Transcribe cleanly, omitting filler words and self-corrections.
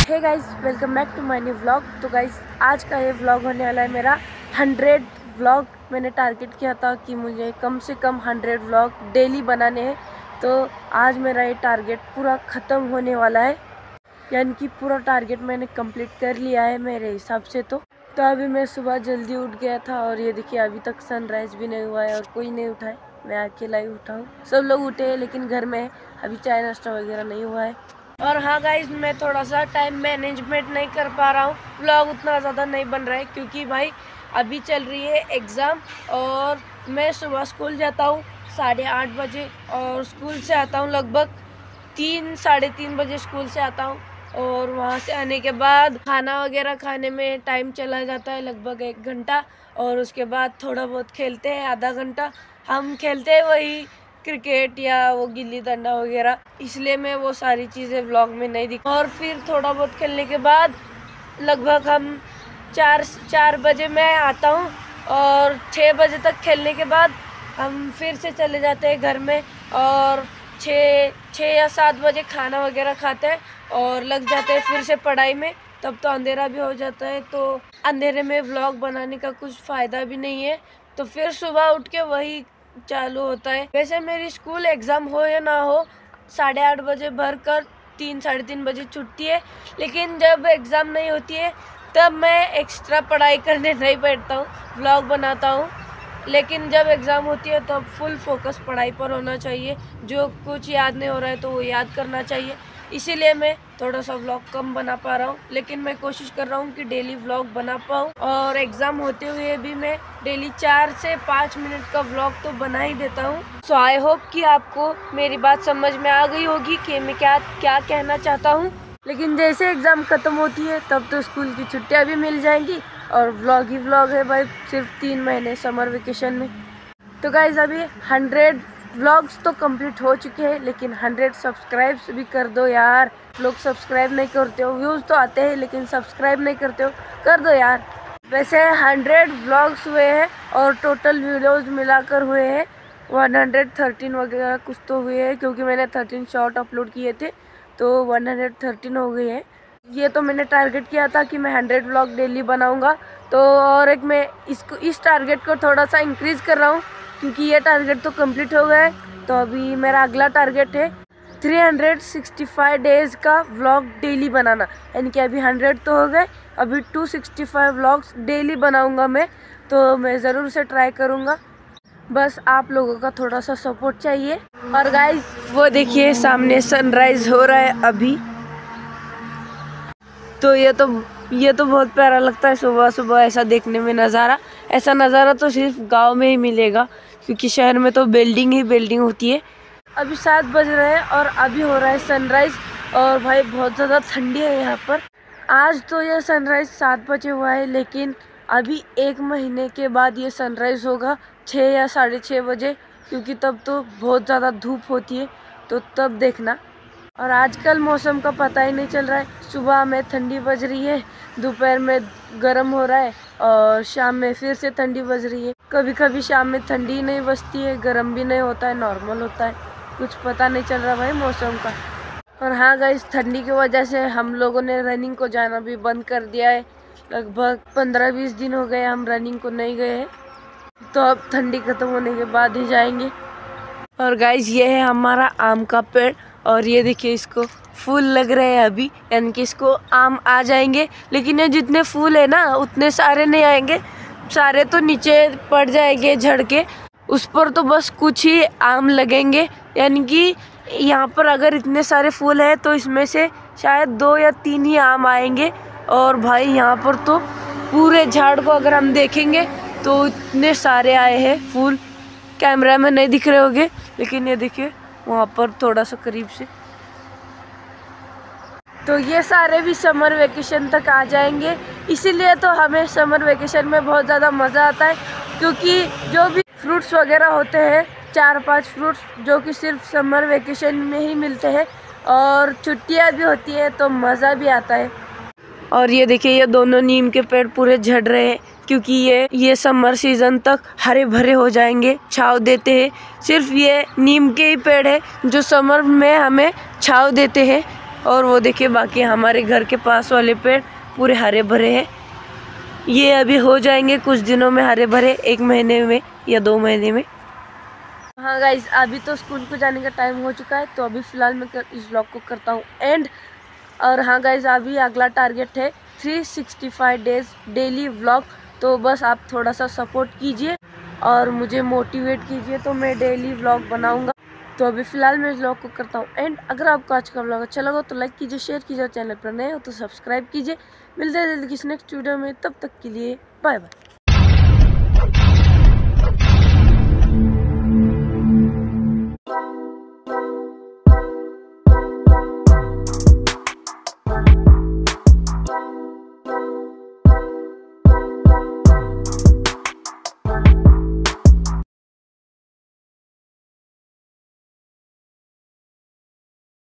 Hey guys, welcome back to my new vlog. तो guys, आज का ये व्लॉग होने वाला है मेरा 100 व्लॉग। मैंने टारगेट किया था कि मुझे कम से कम 100 व्लॉग डेली बनाने हैं। तो आज मेरा ये टारगेट पूरा ख़त्म होने वाला है, यानी कि पूरा टारगेट मैंने कंप्लीट कर लिया है मेरे हिसाब से। तो अभी मैं सुबह जल्दी उठ गया था और ये देखिए अभी तक सनराइज़ भी नहीं हुआ है और कोई नहीं उठा है। मैं अकेला ही उठा हूँ, सब लोग उठे हैं लेकिन घर में अभी चाय नाश्ता वगैरह नहीं हुआ है। और हाँ गाइस, मैं थोड़ा सा टाइम मैनेजमेंट नहीं कर पा रहा हूँ, व्लॉग उतना ज़्यादा नहीं बन रहा है क्योंकि भाई अभी चल रही है एग्ज़ाम। और मैं सुबह स्कूल जाता हूँ 8:30 बजे और स्कूल से आता हूँ लगभग 3 साढ़े 3 बजे स्कूल से आता हूँ। और वहाँ से आने के बाद खाना वगैरह खाने में टाइम चला जाता है लगभग 1 घंटा। और उसके बाद थोड़ा बहुत खेलते हैं, आधा घंटा हम खेलते हैं वही क्रिकेट या वो गिल्ली डंडा वगैरह, इसलिए मैं वो सारी चीज़ें व्लॉग में नहीं दिखा। और फिर थोड़ा बहुत खेलने के बाद लगभग हम 4 बजे मैं आता हूँ और 6 बजे तक खेलने के बाद हम फिर से चले जाते हैं घर में और 6 या 7 बजे खाना वगैरह खाते हैं और लग जाते हैं फिर से पढ़ाई में। तब तो अंधेरा भी हो जाता है, तो अंधेरे में व्लॉग बनाने का कुछ फ़ायदा भी नहीं है। तो फिर सुबह उठ के वही चालू होता है। वैसे मेरी स्कूल एग्ज़ाम हो या ना हो 8:30 बजे भर कर 3 साढ़े 3 बजे छुट्टी है, लेकिन जब एग्ज़ाम नहीं होती है तब मैं एक्स्ट्रा पढ़ाई करने नहीं बैठता हूँ, व्लॉग बनाता हूँ। लेकिन जब एग्ज़ाम होती है तब फुल फोकस पढ़ाई पर होना चाहिए, जो कुछ याद नहीं हो रहा है तो वो याद करना चाहिए। इसीलिए मैं थोड़ा सा व्लॉग कम बना पा रहा हूँ, लेकिन मैं कोशिश कर रहा हूँ कि डेली व्लॉग बना पाऊँ। और एग्ज़ाम होते हुए भी मैं डेली 4 से 5 मिनट का व्लॉग तो बना ही देता हूँ। सो आई होप कि आपको मेरी बात समझ में आ गई होगी कि मैं क्या कहना चाहता हूँ। लेकिन जैसे एग्ज़ाम ख़त्म होती है तब तो स्कूल की छुट्टियाँ भी मिल जाएंगी और व्लॉग ही व्लॉग है भाई, सिर्फ 3 महीने समर वेकेशन में। तो गाइज, अभी 100 व्लॉग्स तो कंप्लीट हो चुके हैं, लेकिन 100 सब्सक्राइब्स भी कर दो यार। लोग सब्सक्राइब नहीं करते हो, व्यूज़ तो आते हैं लेकिन सब्सक्राइब नहीं करते हो, कर दो यार। वैसे 100 व्लॉग्स हुए हैं और टोटल वीडियोज़ मिलाकर हुए हैं 113 वगैरह कुछ तो हुए हैं, क्योंकि मैंने 13 शॉर्ट अपलोड किए थे तो 113 हो गए हैं। ये तो मैंने टारगेट किया था कि मैं 100 व्लॉग डेली बनाऊंगा, तो और एक मैं इस टारगेट को थोड़ा सा इंक्रीज़ कर रहा हूँ क्योंकि ये टारगेट तो कंप्लीट हो गया है। तो अभी मेरा अगला टारगेट है 365 डेज़ का व्लॉग डेली बनाना, यानी कि अभी 100 तो हो गए, अभी 265 व्लॉग्स डेली बनाऊंगा मैं। तो मैं ज़रूर से ट्राई करूँगा, बस आप लोगों का थोड़ा सा सपोर्ट चाहिए। और गाइस, वो देखिए सामने सनराइज़ हो रहा है अभी, तो ये तो बहुत प्यारा लगता है सुबह सुबह ऐसा देखने में नज़ारा। ऐसा नज़ारा तो सिर्फ गांव में ही मिलेगा क्योंकि शहर में तो बिल्डिंग ही बिल्डिंग होती है। अभी 7 बज रहे हैं और अभी हो रहा है सनराइज़ और भाई बहुत ज़्यादा ठंडी है यहाँ पर। आज तो ये सनराइज़ 7 बजे हुआ है, लेकिन अभी 1 महीने के बाद ये सनराइज़ होगा 6 या 6:30 बजे, क्योंकि तब तो बहुत ज़्यादा धूप होती है, तो तब देखना। और आजकल मौसम का पता ही नहीं चल रहा है, सुबह में ठंडी बज रही है, दोपहर में गर्म हो रहा है और शाम में फिर से ठंडी बज रही है। कभी कभी शाम में ठंडी नहीं बजती है, गर्म भी नहीं होता है, नॉर्मल होता है, कुछ पता नहीं चल रहा भाई मौसम का। और हाँ गाइस, ठंडी की वजह से हम लोगों ने रनिंग को जाना भी बंद कर दिया है। लगभग 15-20 दिन हो गए हम रनिंग को नहीं गए हैं, तो अब ठंडी खत्म होने के बाद ही जाएंगे। और गाइस, ये है हमारा आम का पेड़ और ये देखिए इसको फूल लग रहे हैं अभी, यानी कि इसको आम आ जाएंगे, लेकिन ये जितने फूल है ना उतने सारे नहीं आएंगे, सारे तो नीचे पड़ जाएंगे झड़ के, उस पर तो बस कुछ ही आम लगेंगे। यानी कि यहाँ पर अगर इतने सारे फूल हैं तो इसमें से शायद 2 या 3 ही आम आएंगे। और भाई यहाँ पर तो पूरे झाड़ को अगर हम देखेंगे तो इतने सारे आए हैं फूल, कैमरा में नहीं दिख रहे होंगे लेकिन ये देखिए वहाँ पर थोड़ा सा करीब से। तो ये सारे भी समर वेकेशन तक आ जाएंगे, इसीलिए तो हमें समर वेकेशन में बहुत ज़्यादा मज़ा आता है, क्योंकि जो भी फ्रूट्स वगैरह होते हैं 4-5 फ्रूट्स जो कि सिर्फ समर वेकेशन में ही मिलते हैं और छुट्टियाँ भी होती है तो मज़ा भी आता है। और ये देखिए ये दोनों नीम के पेड़ पूरे झड़ रहे हैं क्योंकि ये समर सीज़न तक हरे भरे हो जाएंगे, छाँव देते हैं। सिर्फ ये नीम के ही पेड़ है जो समर में हमें छाँव देते हैं। और वो देखिए बाकी हमारे घर के पास वाले पेड़ पूरे हरे भरे हैं। ये अभी हो जाएंगे कुछ दिनों में हरे भरे, 1 महीने में या 2 महीने में। हाँ गाइज, अभी तो स्कूल को जाने का टाइम हो चुका है, तो अभी फ़िलहाल मैं इस व्लॉग को करता हूँ एंड। और हाँ गाइज, अभी अगला टारगेट है 365 डेज़ डेली व्लॉग। तो बस आप थोड़ा सा सपोर्ट कीजिए और मुझे मोटिवेट कीजिए, तो मैं डेली व्लॉग बनाऊँगा। तो अभी फ़िलहाल मैं इस व्लॉग को करता हूँ एंड। अगर आपको आज का व्लॉग अच्छा लगा तो लाइक कीजिए, शेयर कीजिए, चैनल पर नए हो तो सब्सक्राइब कीजिए। मिलते हैं जल्दी किसी नेक्स्ट वीडियो में, तब तक के लिए बाय बाय।